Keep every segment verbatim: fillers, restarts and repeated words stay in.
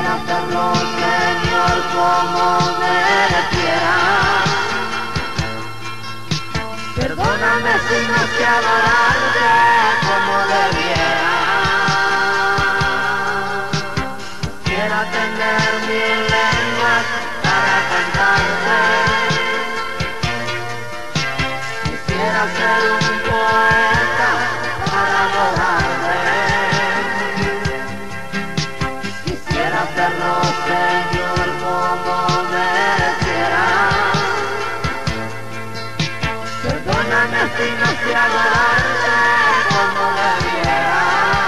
hacerlo, Señor, como mereciera. Perdóname si no sé adorarte como debiera. Quisiera tener mil lenguas para cantarte. Quisiera ser un poeta para adorarte. Quisiera hacerlo, Señor, como mereciera. Perdóname si no sé adorarte como debiera.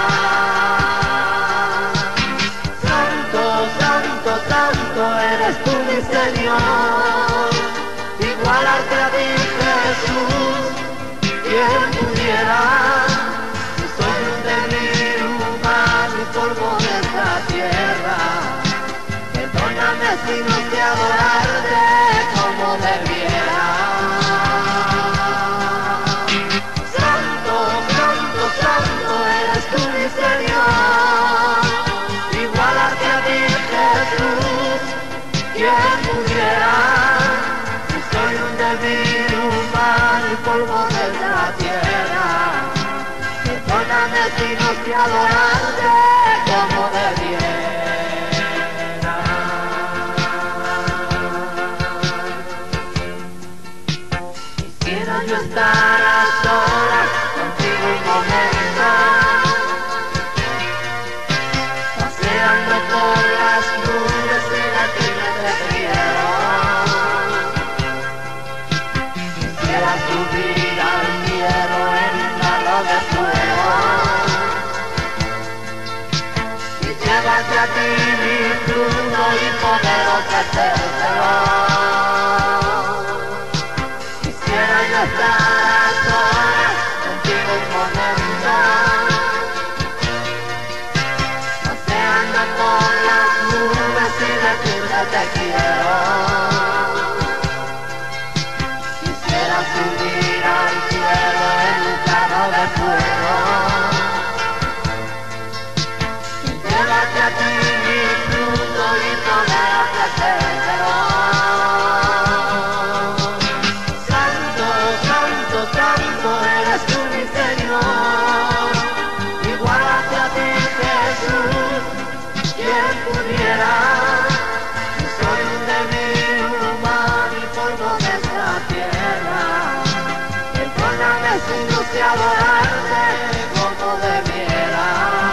Santo, santo, santo eres tú, mi Señor. Igualarte a ti, Jesús, quien pudiera. Yo soy un débil humano y polvo de esta tierra. Perdóname si no sé adorarte como debiera. Santo, santo, santo eres tú, mi Señor. Igualarte a ti, Jesús, quien pudiera. Si soy un débil humano y polvo de la tierra. Perdóname si no sé adorarte como debiera. Quisiera yo estar a solas contigo un momento, paseando por las nubes y decirme te quiero. Quisiera subir al cielo en un carro de fuego y llevarte a ti mi crudo y poderoso deseo. Quisiera yo estar a solas contigo un momento, paseando por las nubes y decirte te quiero. Quisiera subir al cielo en un carro de fuego y llevarte a ti mi fruto y poderoso deseo. Santo, santo, santo eres tú, mi Señor. Igualarte a ti, Jesús, quien pudiera. Yo soy un débil humano y polvo de esta tierra. Perdóname si no sé adorarte como debiera.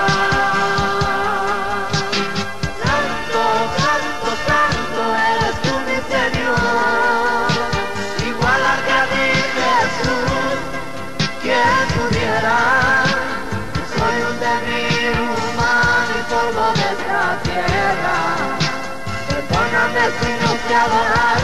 Santo, santo, santo eres tú, mi Señor. Igualarte a ti, Jesús, quien pudiera. Yo soy un débil humano y polvo de esta tierra. Perdóname si no sé adorar